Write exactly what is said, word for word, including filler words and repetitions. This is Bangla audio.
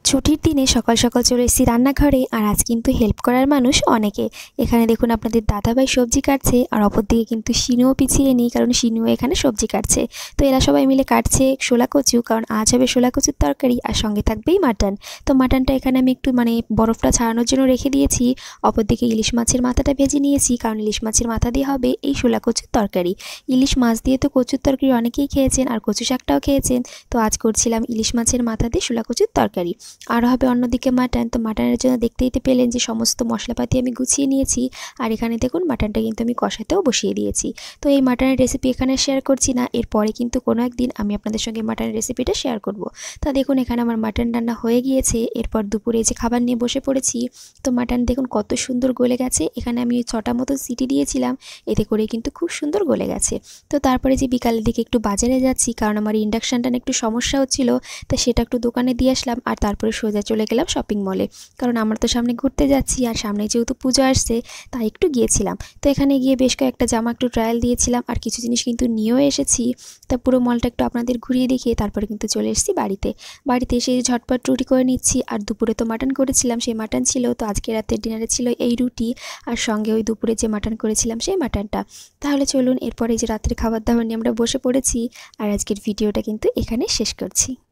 ছুটির দিনে সকাল সকাল চলে এসেছি রান্নাঘরে। আর আজ কিন্তু হেল্প করার মানুষ অনেকে। এখানে দেখুন আপনাদের দাদাভাই সবজি কাটছে, আর অপর দিকে কিন্তু শিনুও পিছিয়ে নেই, কারণ শিনুও এখানে সবজি কাটছে। তো এরা সবাই মিলে কাটছে শোলা কচু, কারণ আজ হবে শোলা কচুর তরকারি, আর সঙ্গে থাকবেই মাটন। তো মাটনটা এখানে আমি একটু মানে বরফটা ছাড়ানোর জন্য রেখে দিয়েছি। অপর দিকে ইলিশ মাছের মাথাটা ভেজে নিয়েছি, কারণ ইলিশ মাছের মাথা দিয়ে হবে এই শোলা কচুর তরকারি। ইলিশ মাছ দিয়ে তো কচুর তরকারি অনেকেই খেয়েছেন, আর কচু শাকটাও খেয়েছেন। তো আজ করছিলাম ইলিশ মাছের মাথা দিয়ে শোলা কচুর তরকারি। আর হবে অন্যদিকে মাটন। তো মাটনের জন্য দেখতেই তো পেলেন যে সমস্ত মশলাপাতি আমি গুছিয়ে নিয়েছি। আর এখানে দেখুন মাটনটা কিন্তু আমি কষাতেও বসিয়ে দিয়েছি। তো এই মাটনের রেসিপি এখানে শেয়ার করছি না, এরপরে কিন্তু কোনো একদিন আমি আপনাদের সঙ্গে মাটনের রেসিপিটা শেয়ার করব। তা দেখুন এখানে আমার মাটন রান্না হয়ে গিয়েছে। এরপর দুপুরে যে খাবার নিয়ে বসে পড়েছি। তো মাটন দেখুন কত সুন্দর গলে গেছে। এখানে আমি ছটা মতো সিটি দিয়েছিলাম, এতে করে কিন্তু খুব সুন্দর গলে গেছে। তো তারপরে যে বিকালের দিকে একটু বাজারে যাচ্ছি, কারণ আমার ইন্ডাকশানটা একটু সমস্যা হচ্ছিল। তো সেটা একটু দোকানে দিয়ে আসলাম, আর তারপরে সোজা চলে গেলাম শপিং মলে, কারণ আমরা তো সামনে ঘুরতে যাচ্ছি, আর সামনে যেহেতু পুজো আসছে তাই একটু গিয়েছিলাম। তো এখানে গিয়ে বেশ কয়েকটা জামা একটু ট্রায়াল দিয়েছিলাম, আর কিছু জিনিস কিন্তু নিয়েও এসেছি। তা পুরো মলটা একটু আপনাদের ঘুরিয়ে দেখিয়ে তারপরে কিন্তু চলে এসেছি বাড়িতে। বাড়িতে এসে ঝটপট রুটি করে নিচ্ছি। আর দুপুরে তো মাটন করেছিলাম, সেই মাটন ছিল। তো আজকে রাতের ডিনারে ছিল এই রুটি, আর সঙ্গে ওই দুপুরে যে মাটন করেছিলাম সেই মাটনটা। তাহলে চলুন এরপরে যে রাতের খাবার দাবার নিয়ে আমরা বসে পড়েছি। আর আজকের ভিডিওটা কিন্তু এখানে শেষ করছি।